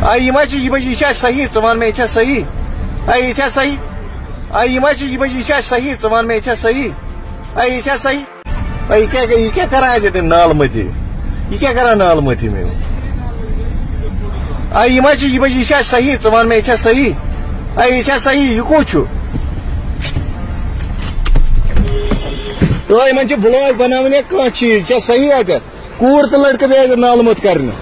ये सही वन में ये सही ये सही ये सही वन में ये सही ये सही क्या करा है नाल मती ये क्या करा नाल मती में ये सही वन में ये सही ये सही ये कुछ ब्लॉग बनाने कह चीज सही अगर कूर तो लड़के भी नाल मत करने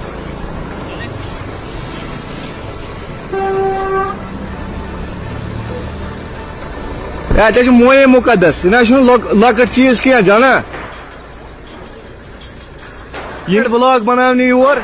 मोए मुकदस लकट चीज क्या जाना ये ब्लॉग बनाने योर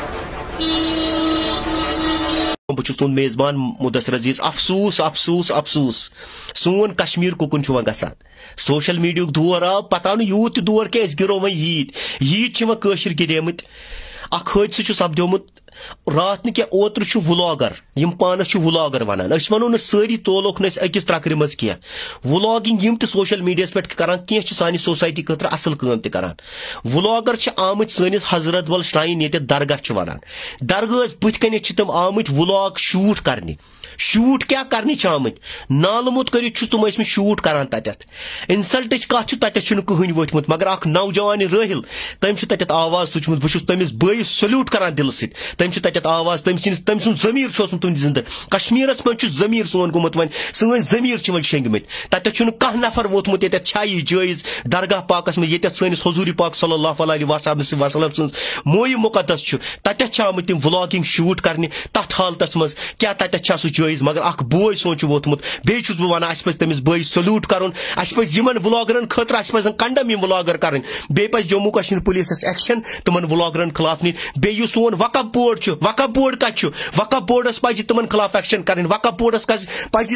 बहुत तुंद मेजबान मुदस्सिर अजीज अफसूस अफसूस अफसूस सोन कश्मीर कुकुन गसान सोशल मीडिया दौर आव पता यूत दौर क्या गिरो वो ईद वह गिरेमत अख हादसा सपदोमुत रात न क्या ओत्र व्लॉगर यम पानस व्लॉगर वनान वनो न सारी तोलोक अकिस त्रकरि मज क्या व्लॉगिंग यम सोशल मीडिया पे करान क्या सानी सोसाइटी खतर असल काम त करान व्लॉगर आमत सनिस हजरतबल श्राइन ये दरगाह वनान दरगाह बुथ कन तम आमत व्लॉग शूट करने शूट क्या करने आमत नालमुत कर तुम शूट करान तत इंसल्ट कत तत कहन वोथमुत मगर अख नौजवान राहिल तम तत आवाज तुचमुत बहुत तमिस बयस सल्यूट करान दिल सत तम तत आवाज तम सुन जमीर तुंद जिंद कश्मीरस मं जमीर सोन गोमुत वन सन जमीर वन शेंगमत तत कह नफर वोथमुत ये यह जायज दरगाह पाकस में ये सनिस हजूरी पाक सल्लल्लाहु अलैहि वसल्लम सन मोय मुकद्दस तत आमत तम व्लॉगिंग शूट करने तथ हालतस मज क्या तत सह जायज मगर अख बोय सोच वोथमुत बेस बह वन तमिस बय सल्यूट करन यमन व्लॉगरन खतर कंडम यम व्लॉगर कर बे जम्मू कश्मीर पुलिस एक्शन तमन व्लॉगरन खिलाफ नी बे सोन वकफ बोर्ड कत वकफ बोर्डस पज तमन खिलाफ एक्शन कर वकफ बोर्डस पज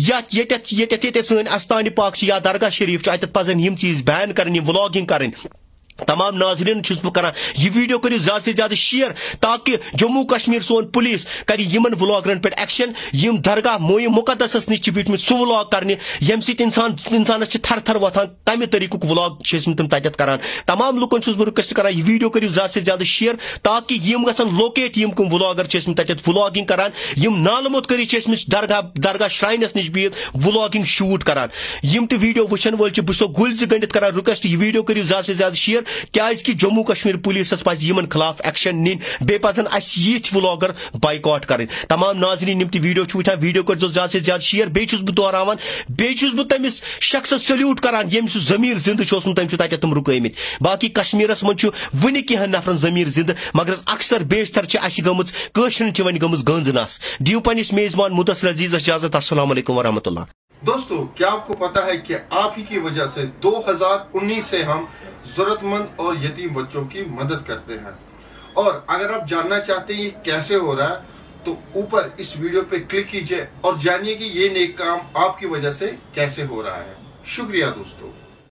ये सन अस्तान पाक या दरगाह शरीफ अत पजन यम चीज बैन कर व्लॉगिंग कर तमाम नाजरीन बह कर यह वीडियो करो ज्यादा से ज्यादा शेयर ताकि जम्मू कश्मीर सोन पुलिस कर यमन व्लॉगरन पे एक्शन यम दरगाह मोय मुकद्दस नश बिठम सह व्लॉग करने यम इंसानस थर थर वथान तमें तरीक व्लॉग तम तत कर तमाम लुकन बह रिक्वेस्ट कर यह वीडियो करो ज्यादा से ज्यादा शेयर ताकि यम गन लोकेट यम कम व्लॉगर तत व्लॉगिंग कर यम नालमुत कर दरगाह श्राइनस नश बिहित व्लॉगिंग शूट कर यम तो वीडियो वुचन वोल बह गुल गंडित कर रिक्वेस्ट यह वीडियो करो ज्यादा से ज्यादा शेयर क्या जम्मू कश्मीर पुलिस पज यमन खिलाफ एक्शन नीन बे पजन यथ व्लॉगर बाइकआउट कर तमाम नाजरीन यम वीडियो वुचान वीडियो कर ज्यादा से ज्यादा शेयर बेस बह दोहरावान बेस बह तमिस शख्स सल्यूट कर यम जमीर जिंद तत तम रुकमत बाकी कश्मीरस मं वन कह नफरन जमीर जिंद मगर अक्सर बेशतर गमन गमज गंज नस दियो पनिस मेजबान मुदस्सिर अजीज इजाजत। अस्सलाम वालेकुम वरहमतुल्लाह। दोस्तों क्या आपको पता है कि आप ही की वजह से 2019 से हम जरूरतमंद और यतीम बच्चों की मदद करते हैं, और अगर आप जानना चाहते हैं ये कैसे हो रहा है तो ऊपर इस वीडियो पे क्लिक कीजिए और जानिए कि ये नेक काम आपकी वजह से कैसे हो रहा है। शुक्रिया दोस्तों।